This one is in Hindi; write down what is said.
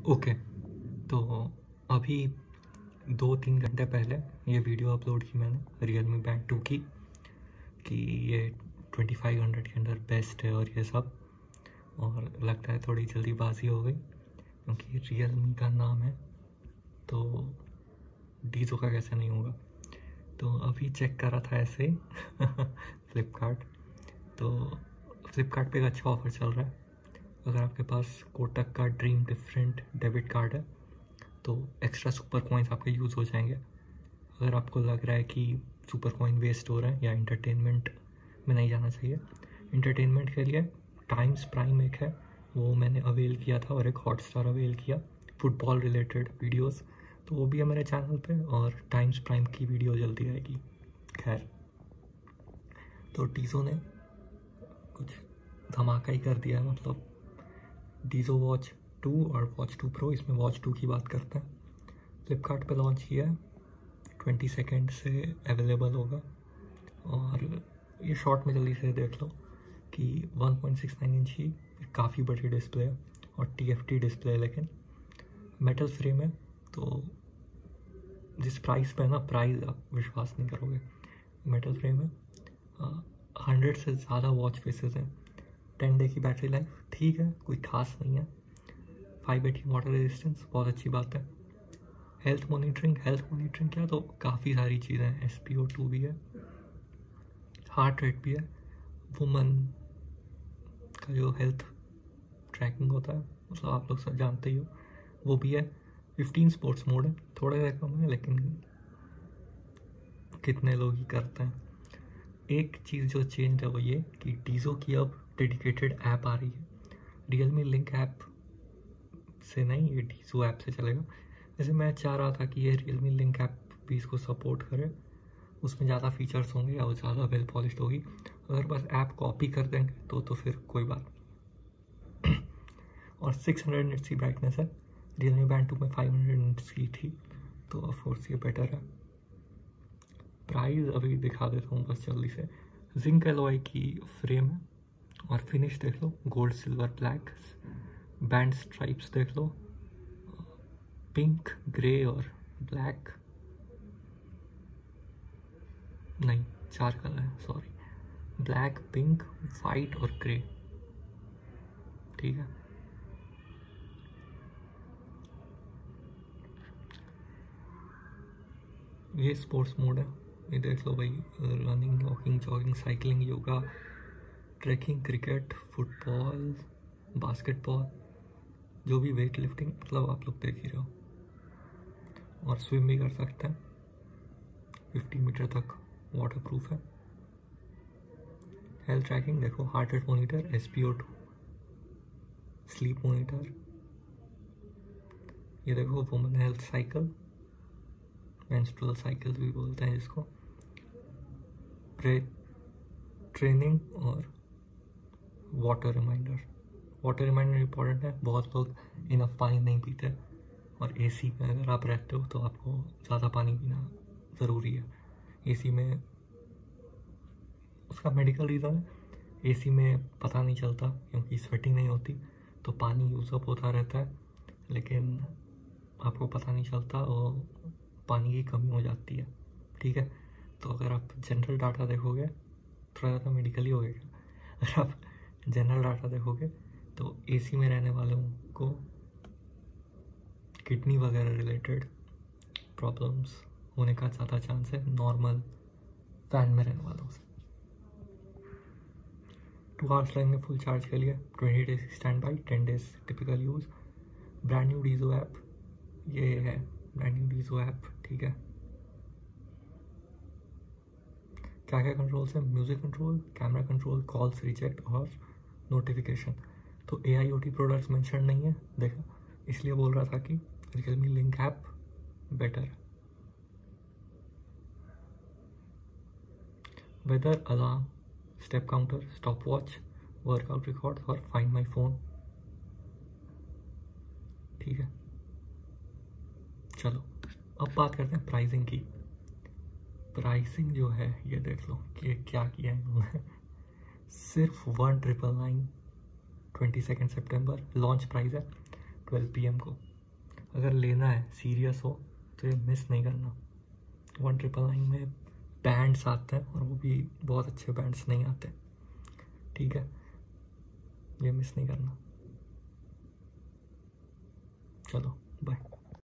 ओके, तो अभी 2-3 घंटे पहले ये वीडियो अपलोड की मैंने Realme Band 2 की कि ये 2500 के अंदर बेस्ट है और ये सब। और लगता है थोड़ी जल्दीबाजी हो गई क्योंकि Realme का नाम है तो डीजो का कैसे नहीं होगा। तो अभी चेक करा था ऐसे ही फ्लिपकार्ट। तो फ्लिपकार्ट पे एक अच्छा ऑफ़र चल रहा है। अगर आपके पास कोटक का ड्रीम डिफरेंट डेबिट कार्ड है तो एक्स्ट्रा सुपर कॉइन्स आपके यूज़ हो जाएंगे। अगर आपको लग रहा है कि सुपर कॉइन वेस्ट हो रहा है या इंटरटेनमेंट में नहीं जाना चाहिए, इंटरटेनमेंट के लिए टाइम्स प्राइम एक है, वो मैंने अवेल किया था, और एक हॉटस्टार अवेल किया फुटबॉल रिलेटेड वीडियोस, तो वो भी है मेरे चैनल पे, और टाइम्स प्राइम की वीडियो जल्दी आएगी। खैर, तो डीजो ने कुछ धमाका ही कर दिया है। मतलब डीजो वॉच 2 और वॉच 2 प्रो, इसमें वॉच 2 की बात करते हैं, फ्लिपकार्ट पे लॉन्च किया है। 22 से अवेलेबल होगा। और ये शॉर्ट में जल्दी से देख लो कि 1.69 इंच की काफ़ी बड़ी डिस्प्ले है और TFT डिस्प्ले है, लेकिन मेटल फ्रेम है। तो जिस प्राइस पे है ना, प्राइस आप विश्वास नहीं करोगे। मेटल फ्रेम है, 100 से ज़्यादा वॉच फेसेस हैं, 10 डे की बैटरी लाइफ, ठीक है, कोई खास नहीं है। 580 वाटर रेजिस्टेंस, बहुत अच्छी बात है। हेल्थ मॉनिटरिंग क्या, तो काफ़ी सारी चीज़ें हैं। SpO2 भी है, हार्ट रेट भी है, वुमन का जो हेल्थ ट्रैकिंग होता है, मतलब आप लोग सब जानते ही हो, वो भी है। 15 स्पोर्ट्स मोड है, थोड़ा सा कम है लेकिन कितने लोग ही करते हैं। एक चीज़ जो चेंज है वो ये कि डीजो की अब डेडिकेटेड ऐप आ रही है। Realme लिंक ऐप से नहीं, ये डीजो ऐप से चलेगा। जैसे मैं चाह रहा था कि ये Realme लिंक ऐप भी इसको सपोर्ट करे, उसमें ज़्यादा फीचर्स होंगे और ज़्यादा वेल पॉलिश्ड होगी। अगर बस ऐप कॉपी कर देंगे तो फिर कोई बात नहीं। और 600 निट्स की ब्राइटनेस है, Realme Band 2 में 500 निट्स की थी, तो ऑफकोर्स ये बेटर है। प्राइस अभी दिखा देता हूँ बस जल्दी से। जिंक एलॉय की फ्रेम है और फिनिश देख लो, gold silver black, band stripes देख लो, पिंक ग्रे और ब्लैक, नहीं 4 कलर है, सॉरी, ब्लैक पिंक वाइट और ग्रे, ठीक है। ये स्पोर्ट्स मोड है, ये देख लो भाई, running, walking, jogging, cycling, yoga, tracking, cricket, football, basketball, जो भी वेट लिफ्टिंग, मतलब आप लोग देख ही रहे हो। और स्विम भी कर सकते हैं, 50 मीटर तक वाटर प्रूफ है। हेल्थ ट्रैकिंग देखो, heart rate monitor, SpO2, sleep monitor, ये देखो woman health cycle, menstrual cycle भी बोलते हैं इसको, ट्रेनिंग, और water reminder. Water reminder important है, बहुत लोग इनफ पानी नहीं पीते, और AC में अगर आप रहते हो तो आपको ज़्यादा पानी पीना ज़रूरी है। AC में उसका मेडिकल रीज़न है, AC में पता नहीं चलता क्योंकि स्वेटिंग नहीं होती, तो पानी यूज़अप होता रहता है, लेकिन आपको पता नहीं चलता और पानी की कमी हो जाती है, ठीक है। तो अगर आप जनरल डाटा देखोगे, थोड़ा ज़्यादा मेडिकली हो गया, अगर आप जनरल डाटा देखोगे तो AC में रहने वालों को किडनी वगैरह रिलेटेड प्रॉब्लम्स होने का ज़्यादा चांस है नॉर्मल फैन में रहने वालों से। 2 आवर्स लगेंगे फुल चार्ज के लिए, 20 days standby, 10 days typical use. Brand new Dizo app, ये है ब्रांड न्यू डीजो ऐप, ठीक है। क्या क्या कंट्रोल्स है? Music control, camera control, calls reject और नोटिफिकेशन। तो AIoT प्रोडक्ट्स मेंशन नहीं है, देखा, इसलिए बोल रहा था कि Realme लिंक ऐप बेटर है। Weather alarm, step counter, stopwatch, workout record और फाइंड माई फोन, ठीक है। चलो अब बात करते हैं प्राइसिंग की। प्राइसिंग जो है ये देख लो कि क्या किया है इन्होंने। सिर्फ 1999, 22 सितंबर लॉन्च प्राइस है, 12 PM को। अगर लेना है, सीरियस हो तो ये मिस नहीं करना। 1999 में बैंड्स आते हैं और वो भी बहुत अच्छे बैंड्स नहीं आते, ठीक है, ये मिस नहीं करना। चलो बाय।